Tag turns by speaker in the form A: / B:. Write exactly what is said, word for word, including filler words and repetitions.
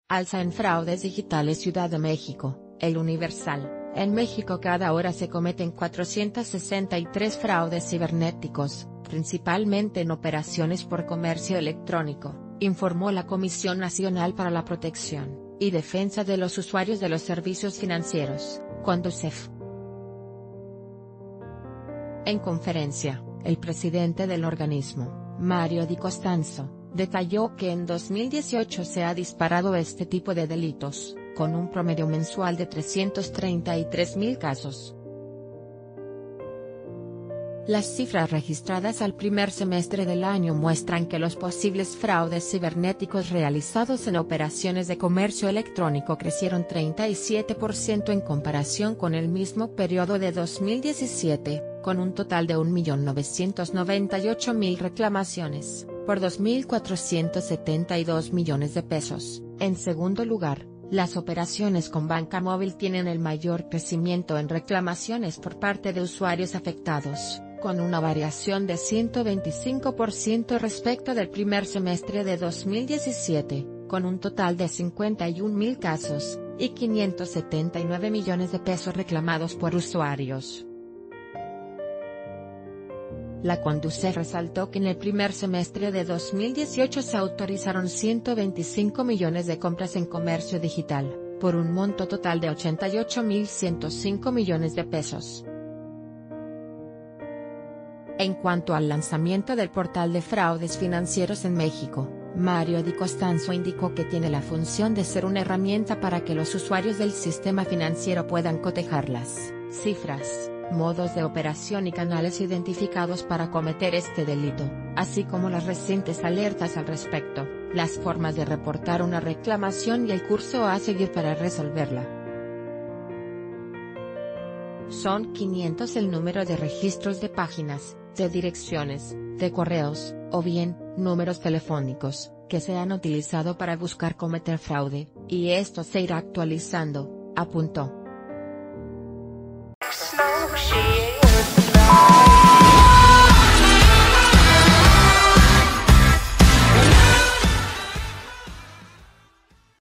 A: Alza en fraudes digitales. Ciudad de México, El Universal. En México cada hora se cometen cuatrocientos sesenta y tres fraudes cibernéticos, principalmente en operaciones por comercio electrónico, informó la Comisión Nacional para la Protección y Defensa de los Usuarios de los Servicios Financieros, Conducef. En conferencia, el presidente del organismo, Mario Di Costanzo, detalló que en dos mil dieciocho se ha disparado este tipo de delitos, con un promedio mensual de trescientos treinta y tres mil casos. Las cifras registradas al primer semestre del año muestran que los posibles fraudes cibernéticos realizados en operaciones de comercio electrónico crecieron treinta y siete por ciento en comparación con el mismo periodo de dos mil diecisiete, con un total de un millón novecientos noventa y ocho mil reclamaciones, por dos mil cuatrocientos setenta y dos millones de pesos. En segundo lugar, las operaciones con banca móvil tienen el mayor crecimiento en reclamaciones por parte de usuarios afectados, con una variación de ciento veinticinco por ciento respecto del primer semestre de dos mil diecisiete, con un total de cincuenta y un mil casos, y quinientos setenta y nueve millones de pesos reclamados por usuarios. La Conducef resaltó que en el primer semestre de dos mil dieciocho se autorizaron ciento veinticinco millones de compras en comercio digital, por un monto total de ochenta y ocho mil ciento cinco millones de pesos. En cuanto al lanzamiento del portal de fraudes financieros en México, Mario Di Costanzo indicó que tiene la función de ser una herramienta para que los usuarios del sistema financiero puedan cotejar las cifras, modos de operación y canales identificados para cometer este delito, así como las recientes alertas al respecto, las formas de reportar una reclamación y el curso a seguir para resolverla. Son quinientos el número de registros de páginas, de direcciones, de correos, o bien, números telefónicos, que se han utilizado para buscar cometer fraude, y esto se irá actualizando, apuntó.